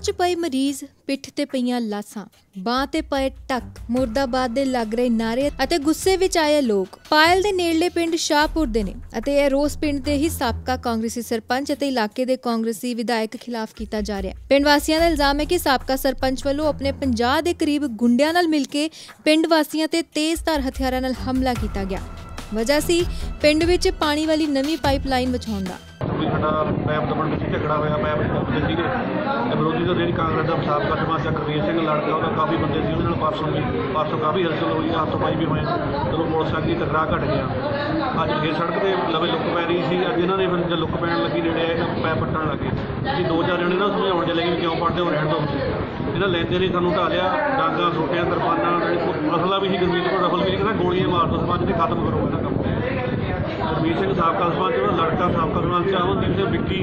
च पए मरीज, पिठ ते पईयां लासां, बांह ते पए टक, मुर्दाबाद दे लग रहे नारे अते गुस्से विच आए लोग। पायल दे नेड़ले पिंड शाहपुर दे ने अते इह रोस पिंड दे ही साबका कांग्रेसी सरपंच अते इलाके दे कांग्रेसी विधायक खिलाफ कीता जा रहा है। पिंड वासियां दा इल्जाम है कि साबका सरपंच वल्लों अपने 50 दे करीब गुंडियां नाल मिल के पिंड वासियां ते तेज़धार हथियारां नाल हमला कीता गया। वजह सी पिंड विच पानी वाली नवीं पाइपलाइन विछाउण दा। पैप दबण में झगड़ा होया, पैप दबदे सीगे ते विरोधी दल जिहड़ी कांग्रेस दा साबका सरपंच करवीर सिंह लड़का ਉਹਦਾ काफ़ी बंदे सी, ਉਹਦੇ ਨਾਲ परसों काफ़ी हलचल हुई, हाथों पाई भी होए। चलो मोटरसाइकिल की टकरा घट गया। अज फिर सड़क ते लवे लुक पै रही सी। अज इन्होंने फिर जब लुक पैण लगी नेड़े आए पैप पट्टण लगे। ਅਸੀਂ 2-4 जने ना समझाउण चले कि क्यों पढ़ते हो, रहण दो। ਇਹਨਾਂ ਲੈਂਦੇ ਨਹੀਂ ਸਾਨੂੰ ਢਾ ਲਿਆ, ਡਾਂਗਾ ਸੋਟਿਆਂ ਕਿਰਪਾਨਾਂ ਰਫਲਾ ਵੀ ਸੀ, ਗਰਮੀਤ ਕੋਲ ਰਫਲ ਵੀ ਸੀ, ਕਹਿੰਦਾ ਗੋਲੀਆਂ ਮਾਰ ਦੋ ਸਰਪੰਚ ਤੇ ਖਤਮ ਕਰੋ ਇਹਦਾ ਕੰਮ। ਗੁਰਮੀਤ ਸਿੰਘ ਸਾਬਕਾ ਸਰਪੰਚ, ਉਹਦਾ ਲੜਕਾ ਸਾਬਕਾ ਸਰਪੰਚ ਅਮਨਦੀਪ ਸਿੰਘ ਵਿੱਕੀ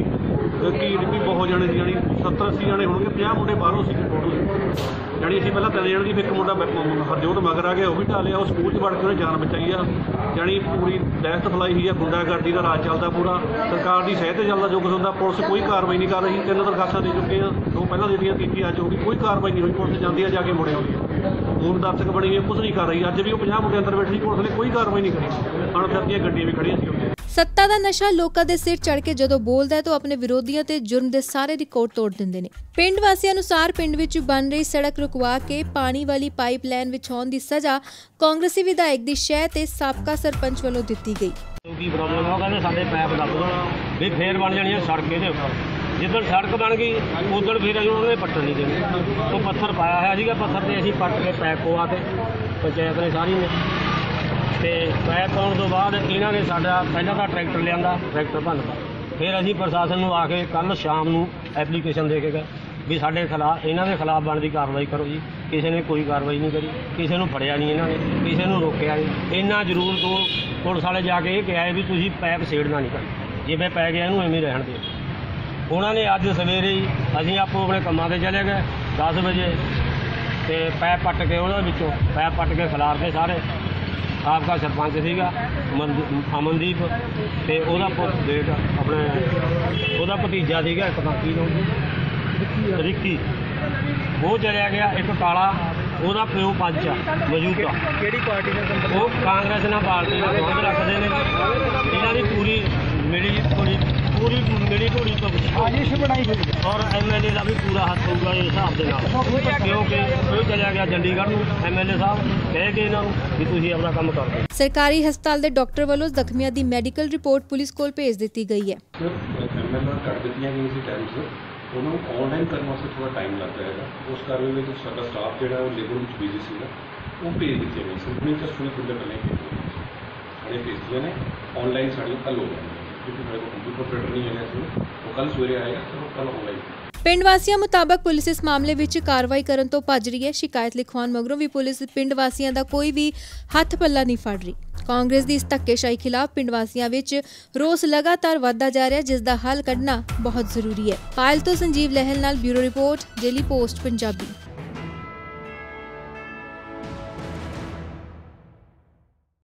ਵੀ ਬਹੁਤ ਜਾਣੇ ਸੀ, ਜਾਣੀ 70-80 ਜਾਣੇ ਹੋਣਗੇ। 50 ਮੁੰਡੇ ਬਾਹਰੋਂ ਸੀ ਟੋਟਲ, ਜਾਣੀ ਅਸੀਂ ਪਹਿਲਾਂ 3 ਜਣੇ ਦੀ, ਇੱਕ ਮੁੰਡਾ ਹਰਜੋਤ ਮਗਰ ਆ ਗਿਆ, ਉਹ ਵੀ ਢਾ ਲਿਆ। ਉਹ ਸਕੂਲ 'ਚ ਵੜ ਕੇ ਉਹਨੇ ਜਾਨ ਬਚਾਈ ਆ। ਜਾਣੀ ਪੂਰੀ ਦਹਿਸ਼ਤ ਫੈਲਾਈ ਹੋਈ ਆ, ਗੁੰਡਾਗਰਦੀ ਦਾ ਰਾਜ ਚੱਲਦਾ ਪੂਰਾ। ਸਰਕਾਰ ਦੀ ਸਹਿ 'ਤੇ ਚੱਲਦਾ ਜੋ ਕੁਛ ਹੁੰਦਾ। ਪੁਲਿਸ ਕੋਈ ਕਾਰਵਾਈ ਨਹੀਂ ਕਰ ਰਹੀ। 3 ਦਰਖਾਸਤਾਂ ਦੇ ਚੁੱਕੇ ਆ, 2 ਪਹਿਲਾਂ ਦਿੱਤੀਆਂ, ਤੀਜੀ ਅੱਜ ਹੋ ਗਈ, ਕੋਈ ਕਾਰਵਾਈ ਨਹੀਂ ਹੋਈ। ਪੁਲਿਸ ਜਾਂਦੀ ਆ, ਜਾ ਕੇ ਮੁੜੇ ਆਉਂਦੀ ਆ। ਹੁਣ ਦਰਸ਼ਕ ਬਣੀ ਹੋਈ, ਕੁਛ ਨਹੀਂ ਕਰ ਰਹੀ। ਅੱਜ ਵੀ ਉਹ 50 ਮੁੰਡੇ ਅੰਦਰ ਬੈਠੇ ਸੀ, ਪੁਲਿਸ ਨੇ ਕੋਈ ਕਾਰਵਾਈ ਨਹੀਂ ਕਰੀ। ਅਣਫਿਰਦੀਆਂ ਗੱਡੀਆਂ ਵੀ ਖੜੀਆਂ ਸੀ ਉੱਥੇ। सत्ता दा नशा लोकां दे सिर चढ़ के जदों बोलदा है तो अपने विरोधियां ते जुर्म दे सारे रिकॉर्ड तोड़ दिंदे ने। पिंड वासियां अनुसार पिंड विच बन रही सड़क रुकवा के पानी वाली पाइप लाइन विछाउण दी सज़ा कांग्रेसी विधायक दी शह ते साबका सरपंच वल्लों दित्ती गई। की प्रॉब्लम है, कहते साडे पैप दब दो भी फिर बन जानी है सड़क इहदे उपर। जिद्दण सड़क बन गई उधर फिर उन्होंने पट्टन नहीं देने। तो पत्थर पाया है सीगा, पत्थर ते असीं पट्ट के पैप पवा के पंचायत ने सारी ने ਤੇ ਪੈਪ ਪਾਉਣ ਤੋਂ ਬਾਅਦ ਇਹਨਾਂ ਨੇ ਸਾਡਾ ਪਹਿਲਾਂ ਤਾਂ ਟਰੈਕਟਰ ਲਿਆਂਦਾ, ਟਰੈਕਟਰ ਭੰਨਤਾ। ਫਿਰ ਅਸੀਂ ਪ੍ਰਸ਼ਾਸਨ ਨੂੰ ਆ ਕੇ ਕੱਲ੍ਹ ਸ਼ਾਮ ਨੂੰ ਐਪਲੀਕੇਸ਼ਨ ਦੇ ਕੇ ਗਏ ਵੀ ਸਾਡੇ ਖਿਲਾਫ, ਇਹਨਾਂ ਦੇ ਖਿਲਾਫ ਬਣਦੀ ਕਾਰਵਾਈ ਕਰੋ ਜੀ। ਕਿਸੇ ਨੇ ਕੋਈ ਕਾਰਵਾਈ ਨਹੀਂ ਕਰੀ, ਕਿਸੇ ਨੂੰ ਫੜਿਆ ਨਹੀਂ ਇਹਨਾਂ ਨੇ, ਕਿਸੇ ਨੂੰ ਰੋਕਿਆ ਨਹੀਂ। ਇੰਨਾ ਜ਼ਰੂਰ ਤੋਂ ਪੁਲਿਸ ਵਾਲੇ ਜਾ ਕੇ ਇਹ ਕਿਹਾ ਵੀ ਤੁਸੀਂ ਪੈਪ ਸੇੜਨਾ ਨਹੀਂ ਕਰਨਾ, ਜਿਵੇਂ ਪੈ ਗਿਆ ਇਹਨੂੰ ਐਵੇਂ ਰਹਿਣ ਦਿਓ। ਉਹਨਾਂ ਨੇ ਅੱਜ ਸਵੇਰੇ ਹੀ ਅਸੀਂ ਆਪੋ ਆਪਣੇ ਕੰਮਾਂ 'ਤੇ ਚਲੇ ਗਏ 10 ਵਜੇ ਅਤੇ ਪੈਪ ਪੱਟ ਕੇ ਉਹਦੇ ਵਿੱਚੋਂ ਪੈਪ ਪੱਟ ਕੇ ਖਿਲਾਰਦੇ ਸਾਰੇ। ਸਾਬਕਾ ਸਰਪੰਚ ਸੀਗਾ ਅਮਨਦੀਪ ਤੇ ਉਹਦਾ ਬੇਟ ਆਪਣੇ ਉਹਦਾ ਭਤੀਜਾ ਸੀਗਾ ਇੱਕ ਤਾਂ ਕੀ ਨਾਮ ਰਿੱਕੀ, ਉਹ ਚਲਿਆ ਗਿਆ। ਇੱਕ ਕਾਲਾ ਉਹਦਾ ਪਿਓ ਪੰਚ ਆ ਮੌਜੂਦਾ। ਕਿਹੜੀ ਪਾਰਟੀ ਨਾਲ? ਉਹ ਕਾਂਗਰਸ ਨਾਲ ਪਾਰਟੀ ਨਾਲ ਸੰਬੰਧ ਰੱਖਦੇ ਨੇ। ਇਹਨਾਂ ਦੀ ਪੂਰੀ ਮਿਲੀ ਥੋੜੀ ਤੋਂ ਸਾਜ਼ਿਸ਼ ਬਣਾਈ ਗਈ ਔਰ ਐਮਐਲਏ ਦਾ ਵੀ ਪੂਰਾ ਹੱਥ ਹੋਊਗਾ ਇਸ ਹਿਸਾਬ ਦੇ ਨਾਲ, ਕਿਉਂਕਿ ਉਹ ਚਲਿਆ ਗਿਆ ਚੰਡੀਗੜ੍ਹ ਨੂੰ। ਐਮਐਲਏ ਸਾਹਿਬ ਕਹਿ ਕੇ ਇਹਨਾਂ ਨੂੰ ਕਿ ਤੁਸੀਂ ਆਪਣਾ ਕੰਮ ਕਰ ਦਿਓ। ਸਰਕਾਰੀ ਹਸਪਤਾਲ ਦੇ ਡਾਕਟਰ ਵੱਲੋਂ ਜ਼ਖਮੀਆਂ ਦੀ ਮੈਡੀਕਲ ਰਿਪੋਰਟ ਪੁਲਿਸ ਕੋਲ ਭੇਜ ਦਿੱਤੀ ਗਈ ਹੈ। ਐਮਐਲਏ ਕੱਢ ਦਿੱਤੀਆਂ ਗਈਆਂ ਸੀ ਟਾਈਮਸ, ਉਹਨੂੰ ਆਨਲਾਈਨ ਕਰਨ ਵਾਸਤੇ ਥੋੜਾ ਟਾਈਮ ਲੱਗ ਜਾਏਗਾ। ਉਸ ਕਾਰਨ ਵਿੱਚ ਸਾਡਾ ਸਟਾਫ ਜਿਹੜਾ ਉਹ ਲੇਬਰ ਵਿੱਚ ਬਿਜ਼ੀ ਸੀਗਾ, ਉਹ ਭੇਜ ਦਿੱਤੀਆਂ ਗਈਆਂ ਸੀ। ਹੁਣੇ ਜਸਟ ਥੋੜ੍ਹੇ ਦਿਨ ਪਹਿਲਾਂ ਸਾਡੇ ਭੇਜੀਆਂ ਨੇ, ਆਨਲਾਈਨ ਸਾਡੀਆਂ ਕੱਲ੍ਹ ਹੋ ਜਾਣਗੀਆਂ ਕਿਉਂਕਿ ਮੇਰੇ ਕੋਲ ਕੰਪਿਊਟਰ ਆਪਰੇਟਰ ਨਹੀਂ ਹੈਗਾ ਸੀ। ਉਹ ਕੱਲ੍ਹ ਸਵੇਰੇ ਆਏਗਾ ਤੇ ਉਹ ਕੱਲ੍ਹ ਆਨਲਾਈਨ। ਪਿੰਡ ਵਾਸੀਆਂ ਮੁਤਾਬਕ ਪੁਲਿਸ ਇਸ ਮਾਮਲੇ ਵਿੱਚ ਕਾਰਵਾਈ ਕਰਨ ਤੋਂ ਭੱਜ ਰਹੀ ਹੈ। ਸ਼ਿਕਾਇਤ ਲਿਖਵਾਉਣ ਮਗਰੋਂ ਵੀ ਪੁਲਿਸ ਪਿੰਡ ਵਾਸੀਆਂ ਦਾ ਕੋਈ ਵੀ ਹੱਥ ਪੱਲਾ ਨਹੀਂ ਫੜ ਰਹੀ। ਕਾਂਗਰਸ ਦੀ ਇਸ ਧੱਕੇਸ਼ਾਹੀ ਖਿਲਾਫ ਪਿੰਡ ਵਾਸੀਆਂ ਵਿੱਚ ਰੋਸ ਲਗਾਤਾਰ ਵਧਦਾ ਜਾ ਰਿਹਾ, ਜਿਸ ਦਾ ਹੱਲ ਕੱਢਣਾ ਬਹੁਤ ਜ਼ਰੂਰੀ ਹੈ। ਪਾਇਲ ਤੋਂ ਸੰਜੀਵ ਲਹਿਲ ਨਾਲ bureau report, daily post Punjabi.